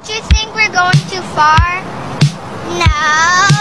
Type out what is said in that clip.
Don't you think we're going too far? No.